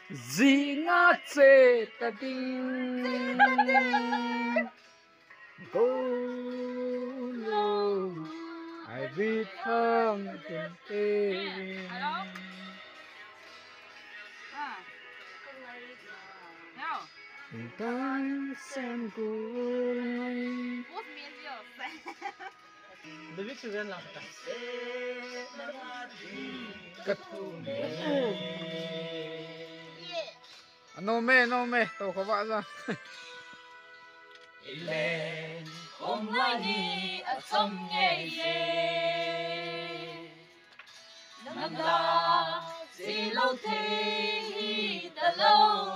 Gì ngã chê ta đinh cô lô ai biết thang tình tình tan sen cô ngay David Susan lang ka. no me to ko ba ra Ilen hôm nay đi ở trong nghe ye năm la gì lâu thế ta lâu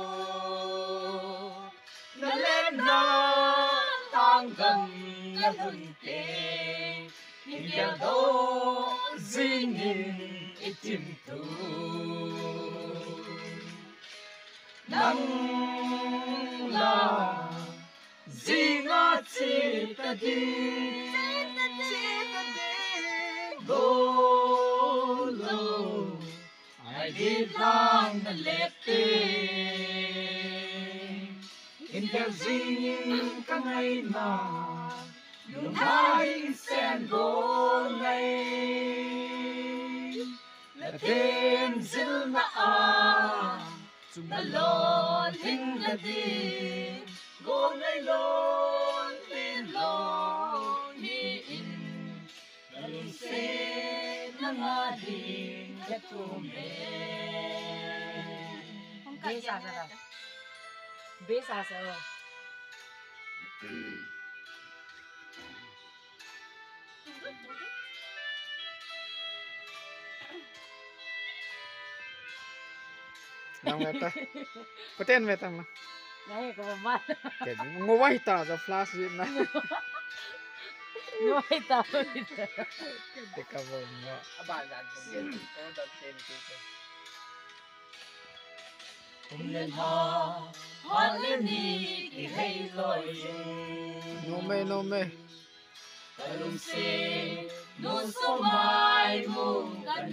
nó lên nó thang gầm nó hừng tê nhìn giờ đâu gì nhìn ít chim thu nắng la gì ngã chỉ ta đi gô lô ai đi lang na lệ tê in theo gì nhưng các ngày mà đúng hai sen gô này là thêm dữ na chúng ta lo linh là đi gô này lo tin lo hi in là lùng xe na nga đi cái thu mẹ Không cần sao sao đâu. Biết sao sao rồi. nang meta paten meta na Đấy có mặt. ke ngowai ta za flash na Ngồi tao đi. de ka bo ma bạn dàn tiền có dàn tiền kia cùng lên hoa lên đi thì hay lội no me ta lùng xe nô số mai mùng gần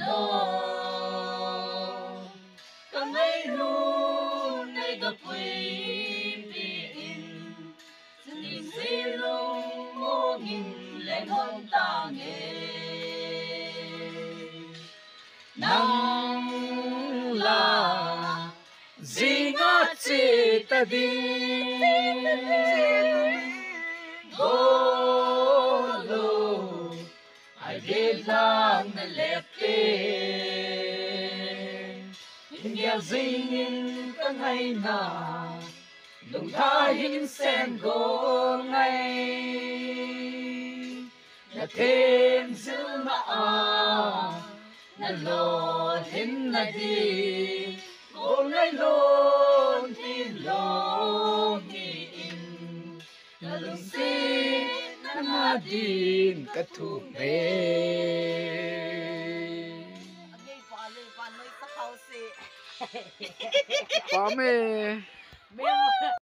đâu cầm lấy luôn đây gặp quỳ biển chân nhìn dễ lông mô nghìn lên hôn ta nghe nắng là gì ngã chỉ ta đi gô lô ai biết lang na lệ tê hình nghèo gì nhìn các ngày nào đồng tha hình sen gô ngay là thêm giữ mà na lo hin na đi gô ngay lo thì lo hi in là lùng xe na nga đi ka thu me pa me Biết không?